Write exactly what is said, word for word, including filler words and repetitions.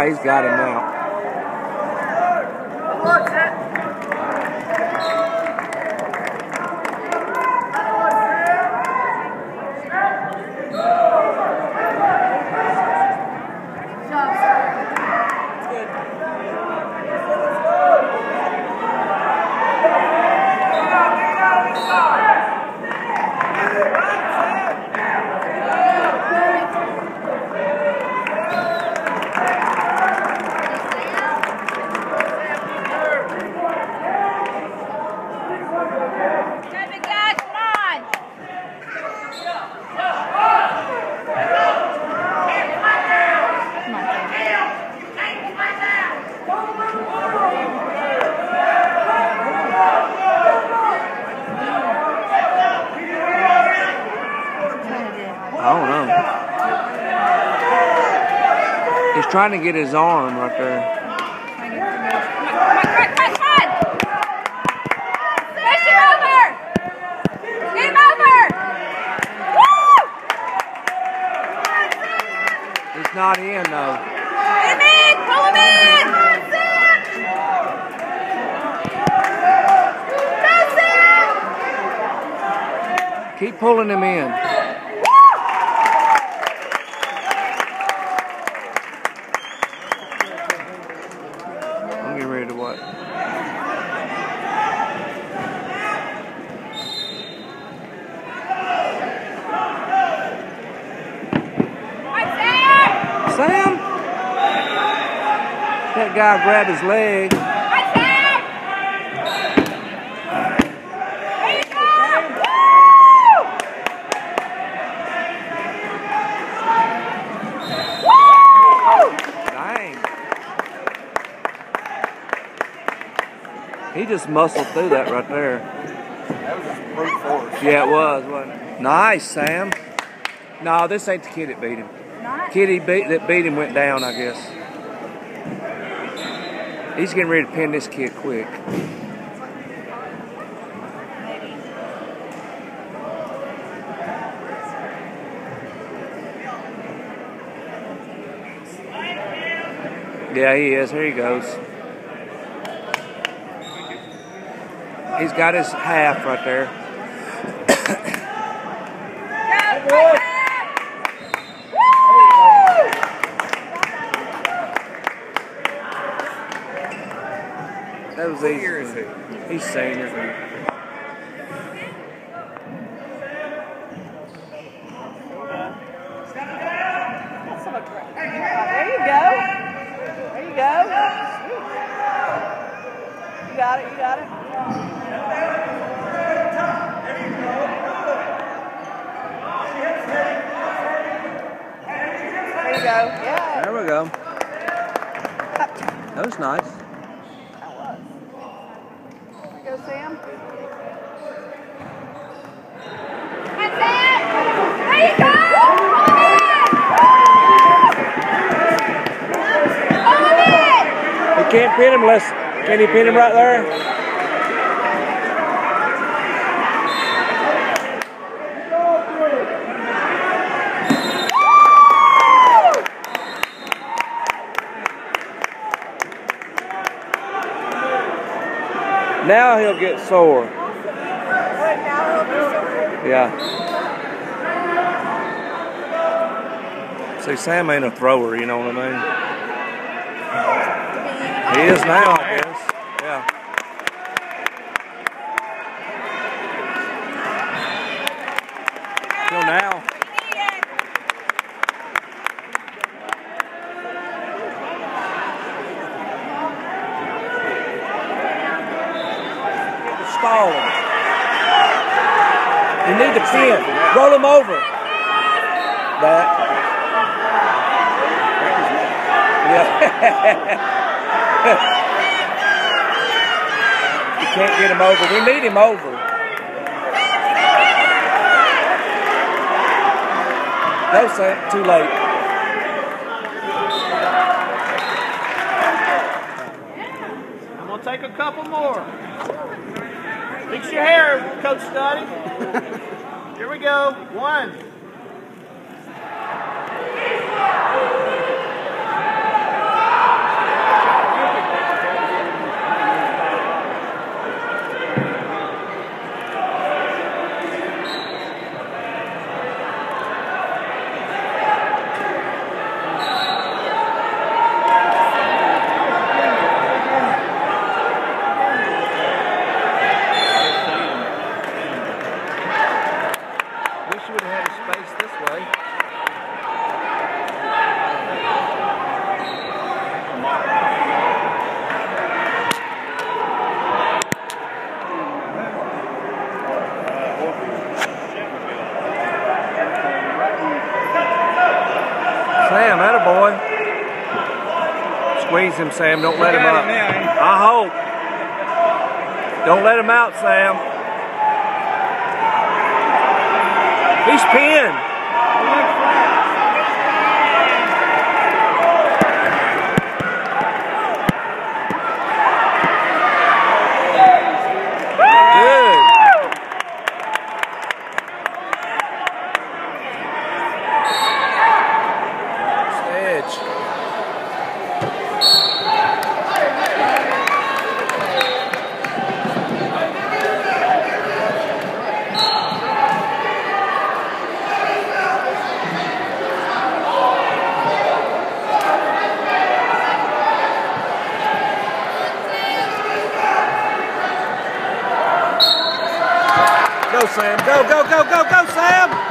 Ah, he's got him now. I don't know. He's trying to get his arm right there. Push him over! Game over! Woo! He's not in though. Get him in! Pull him in! Keep pulling him in. I'm getting ready to what? Sam! That guy grabbed his leg. He just muscled through that right there. That was just brute force. Yeah, it was, wasn't it? Nice, Sam. No, this ain't the kid that beat him. Not? Kid he beat, that beat him went down, I guess. He's getting ready to pin this kid quick. Yeah, he is. Here he goes. He's got his half right there. That was easy. Here is he? He's senior. There you go. There you go. You got it, you got it. There you go. Yeah. There we go. That was nice. That was. There you go, Sam. That's it! There you go! Pull him in! He can't pin him unless, can he pin him right there? Now he'll get sore. Yeah. See, Sam ain't a thrower, you know what I mean? He is now, I guess. Yeah. Till now. Stall him. You need to pin. Roll him over. That. Yeah. You can't get him over. We need him over. No, Sam. Too late. I'm going to take a couple more. Fix your hair, Coach Study. Here we go. One. has him, Sam. Don't let him got up. him now, ain't he? I hope. Don't let him out, Sam. He's pinned. Good. Edge. Go, Sam. Go, go, go, go, go, Sam.